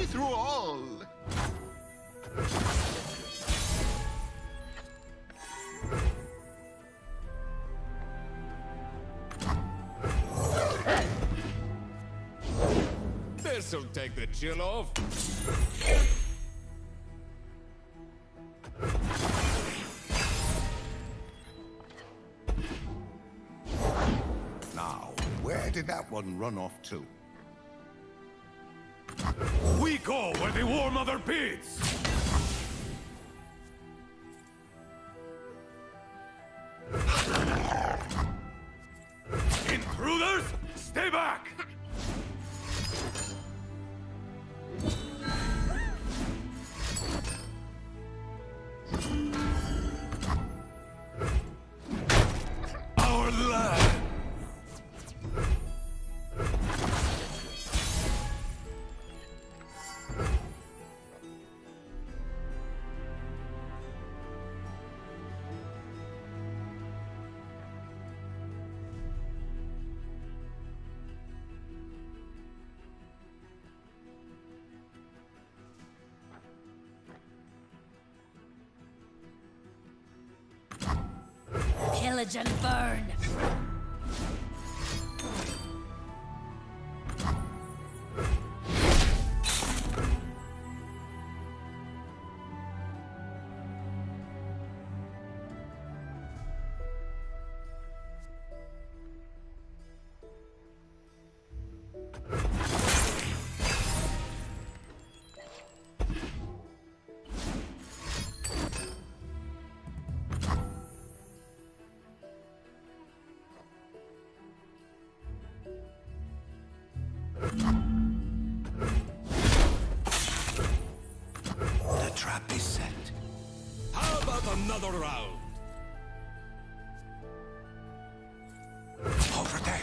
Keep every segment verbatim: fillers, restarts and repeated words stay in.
through all. This'll take the chill off. Now, where did that one run off to? We go where the War Mother bids! Intruders, stay back! Our land! Pillage and burn! The trap is set. How about another round? Over there.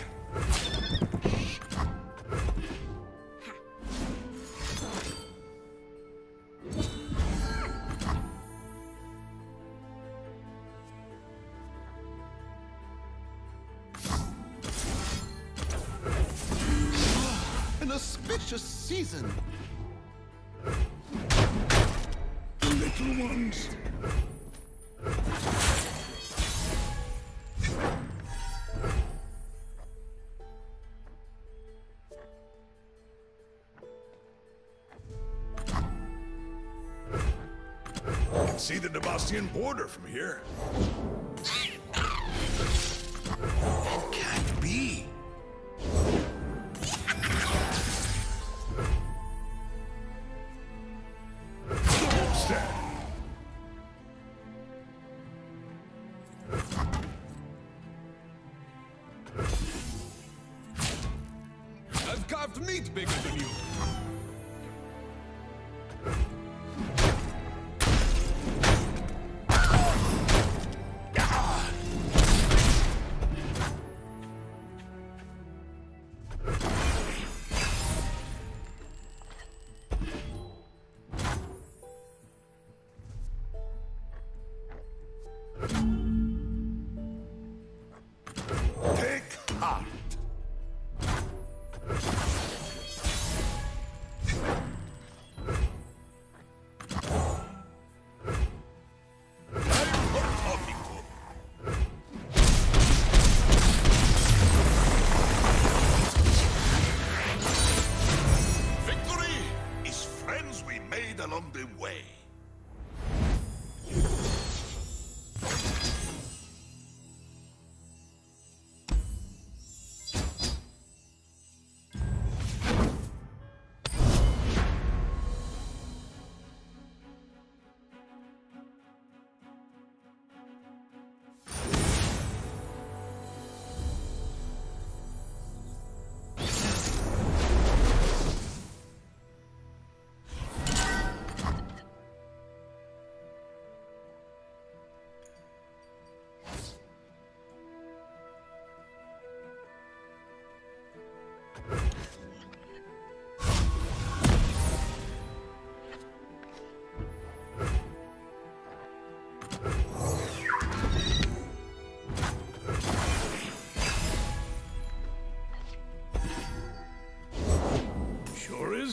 An auspicious season. The little ones. You can see the Debastian border from here. It can't be. Stand. I've carved meat bigger than you. Take heart. Victory is friends we made along the way.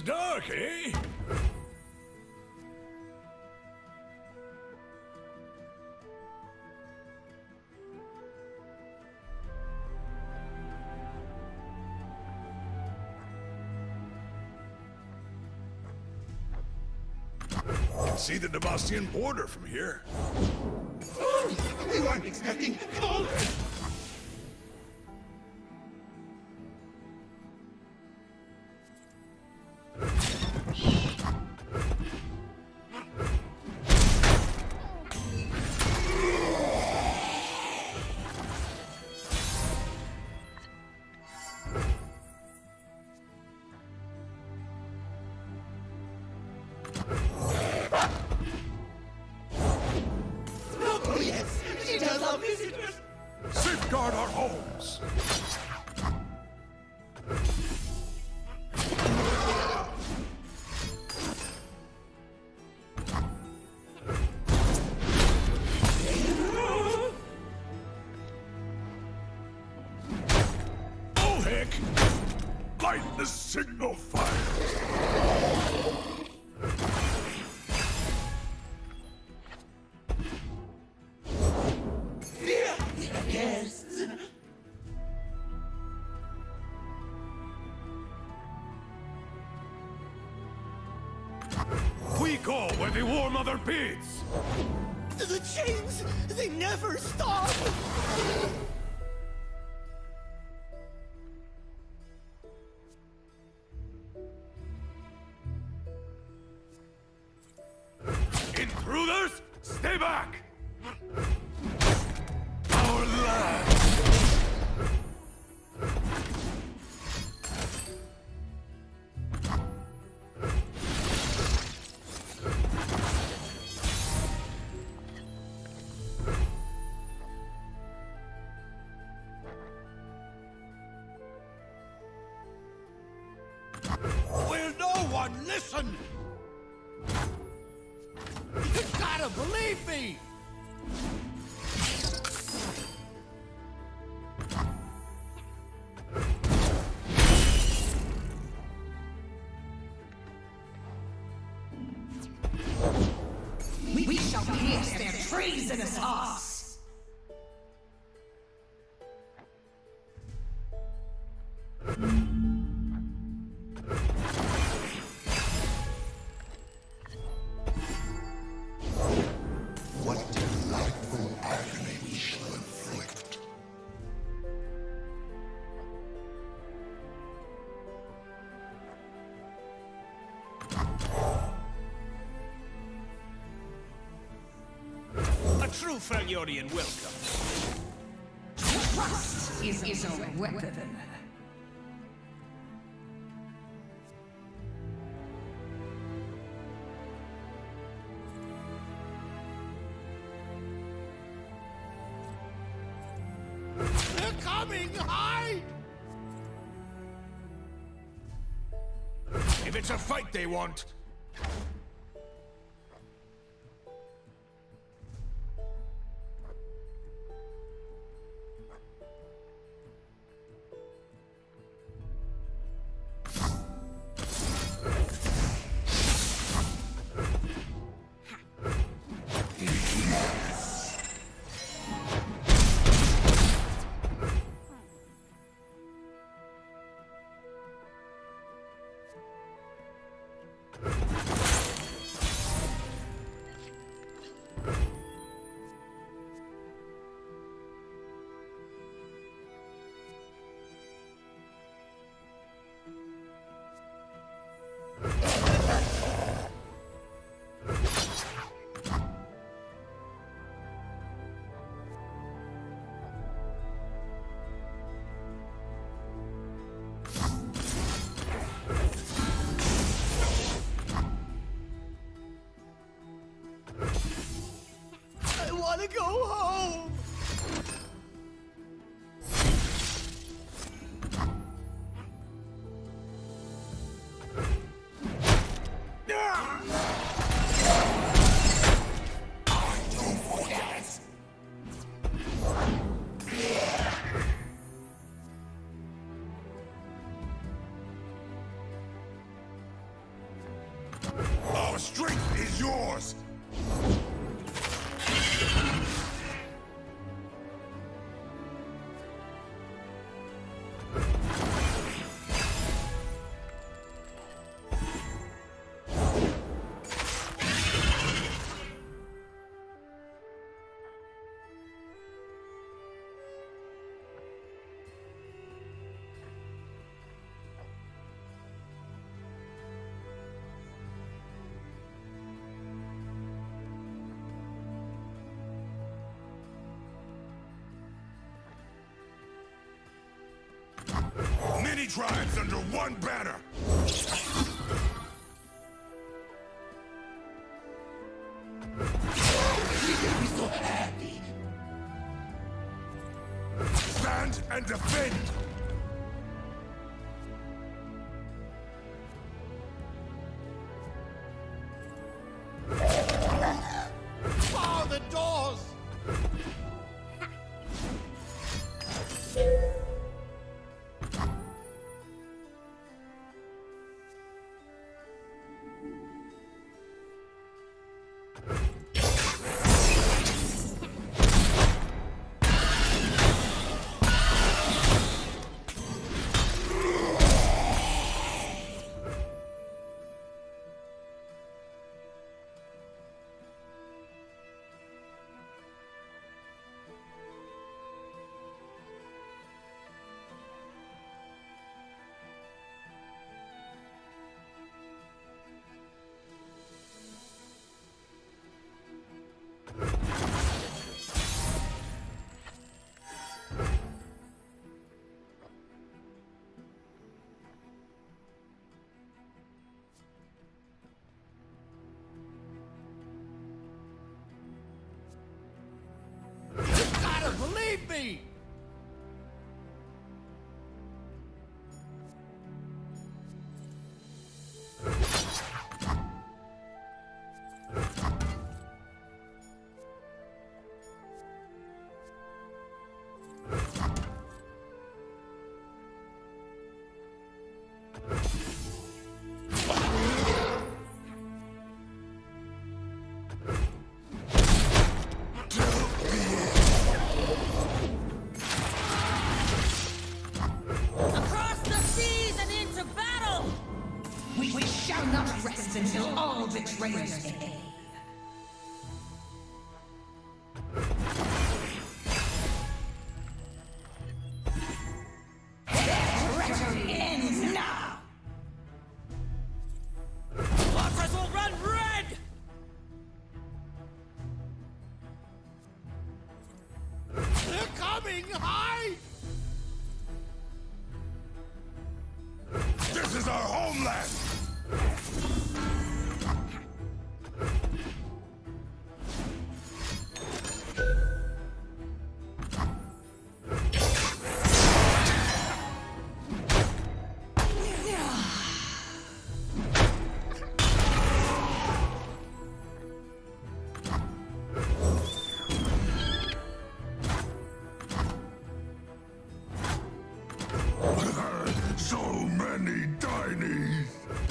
dark, eh? Can see the Demastian border from here. We weren't expecting cold. Safeguard our homes! Oh, heck! Light the signal fires! We go where the War Mother bids! The chains, they never stop! Intruders, stay back! Our land! Will no one listen? You gotta believe me! We, we shall pierce their treasonous hearts. What delightful agony we shall inflict. A true Freljordian welcome. Trust is, is our weapon. They're coming! Hide! If it's a fight they want, I wanna go home! strength is yours! Many tribes under one banner! Be so happy! Stand and defend! Bar the doors! Believe me! Until all betrayers pay. Treachery ends now! Fortress will run red! They're coming! Hide! This is our homeland! So many tinies!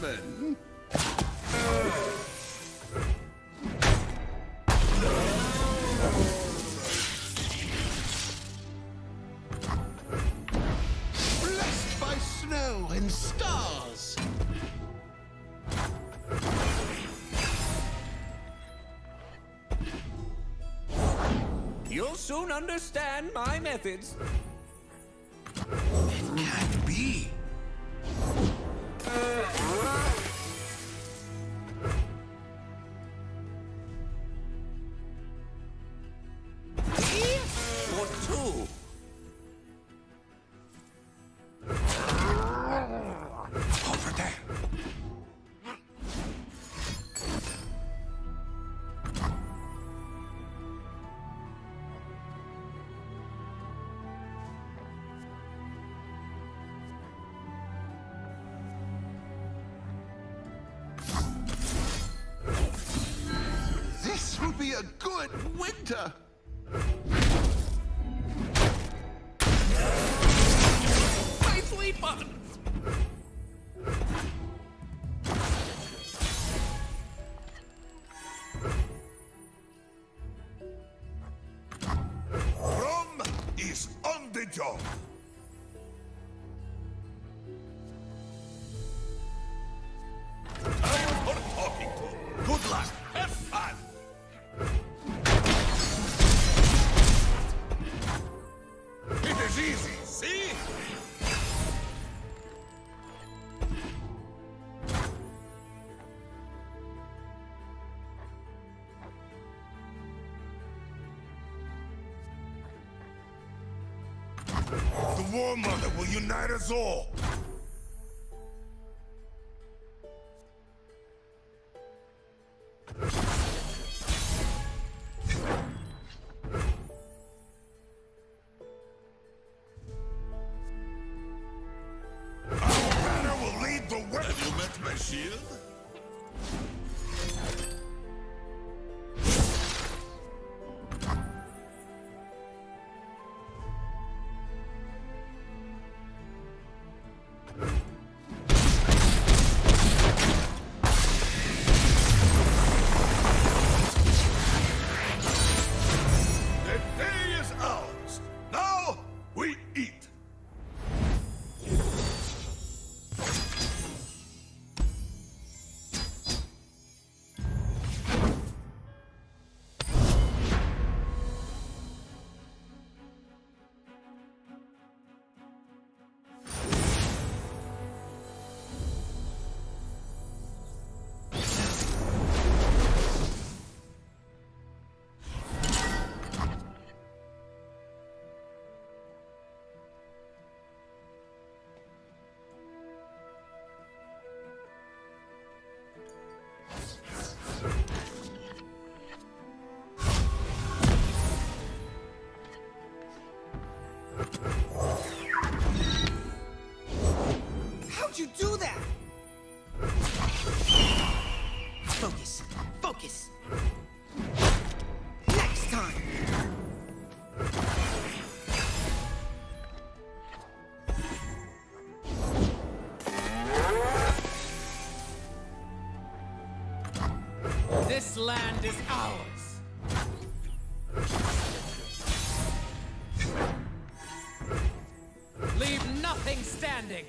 Gentlemen. Blessed by snow and stars. You'll soon understand my methods. It can't be. Or two. Over there. This will be a good winter. My sweet button. Rom is on the job. Time for talking to. Good luck. Have fun. It is easy, see? The War Mother will unite us all. Our banner will lead the way. Have you met my shield? The day is ours. Now we eat. How'd you do that? Focus. Focus. Next time. This land is ours. Leave nothing standing.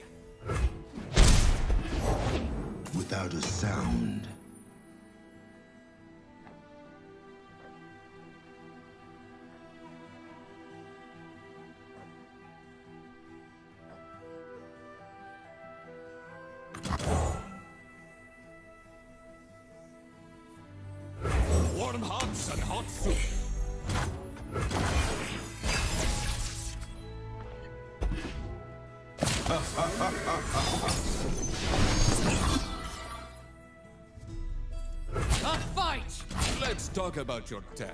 Without a sound. Warm hearts and hot soup. A fight! Let's talk about your tan.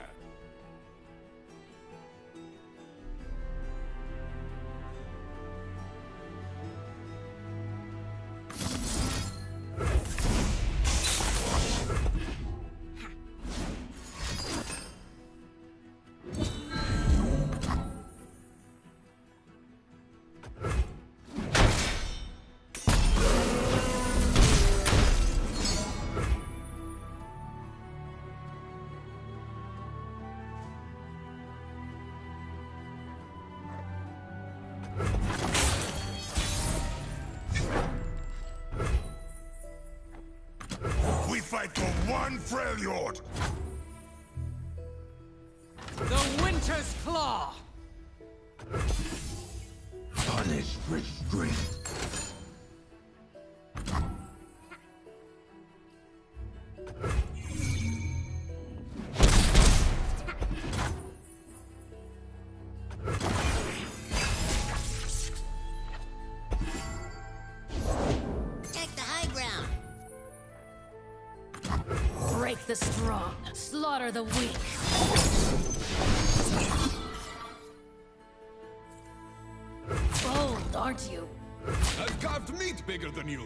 fight for one Freljord! The Winter's Claw! Punish restraint. Take the high ground. Break the strong, slaughter the weak. Bold, aren't you? I've carved meat bigger than you!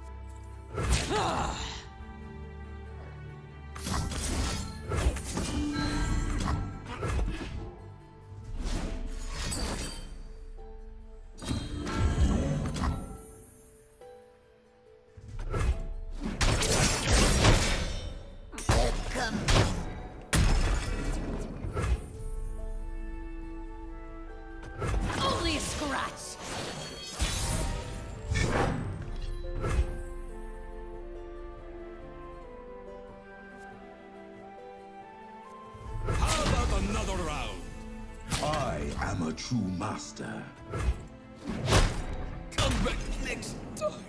Only a scratch. How about another round? I am a true master. Come back next time!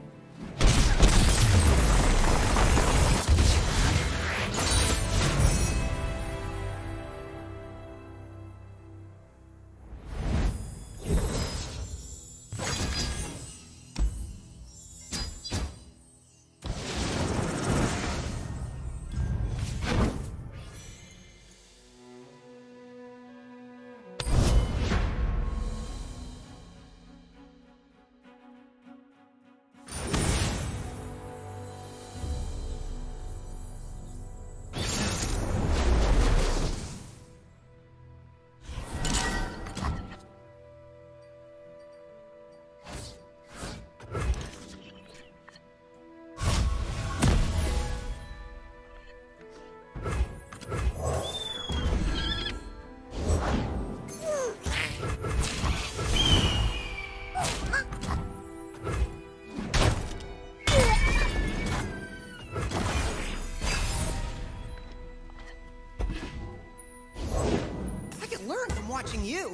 Watching you.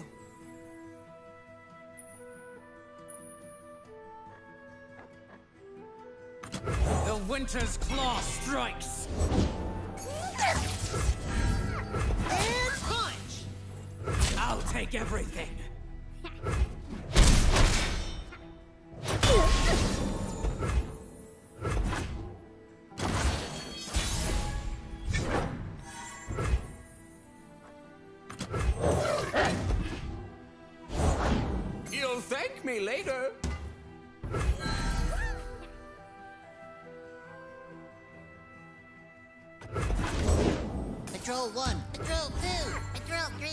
The Winter's Claw strikes! And punch! I'll take everything! You'll thank me later! Patrol one, Patrol two, Patrol three.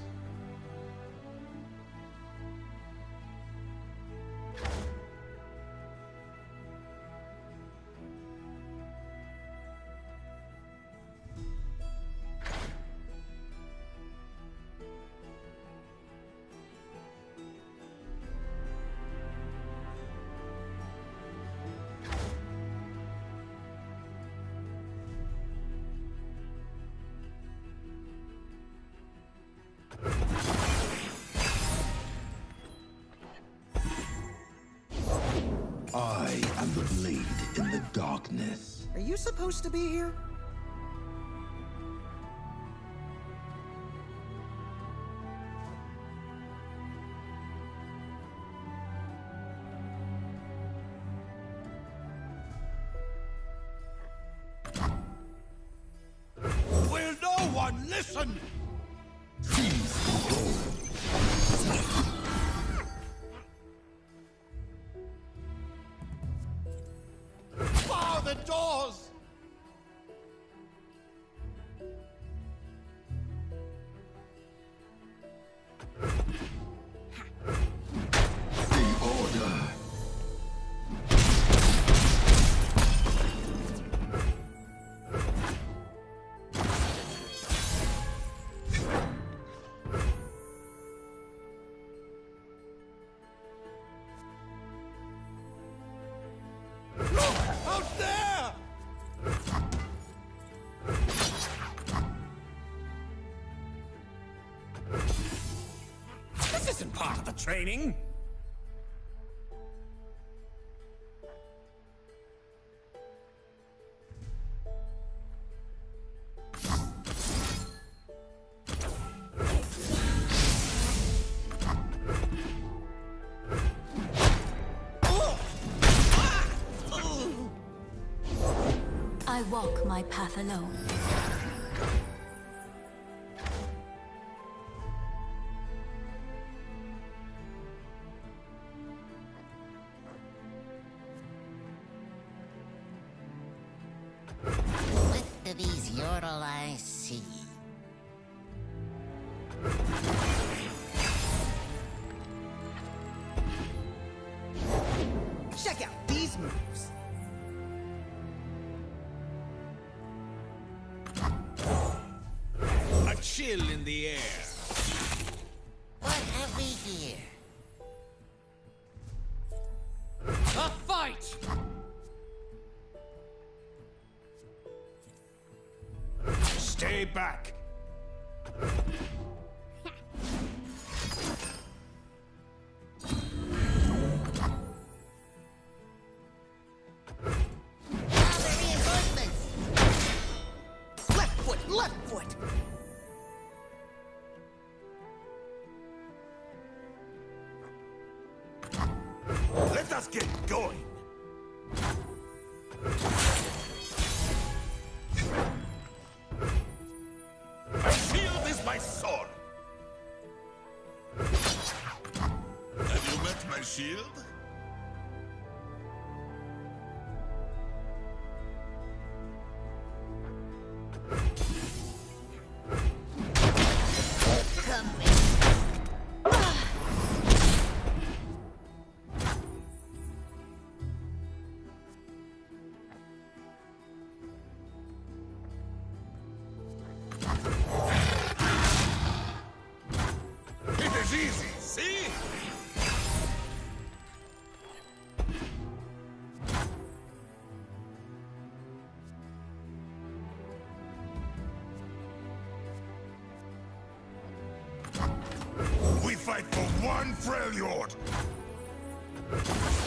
I am the blade in the darkness. Are you supposed to be here? Will no one listen? Bar the doors! The order. isn't part of the training. I walk my path alone. With these Yordle I see. Check out these moves. A chill in the air. What have we here? A fight! Stay back. Ah, the reinforcements! Left foot, left foot. Let us get going. My shield is my sword. Have you met my shield? Come in. It is easy, see? We fight for one Freljord!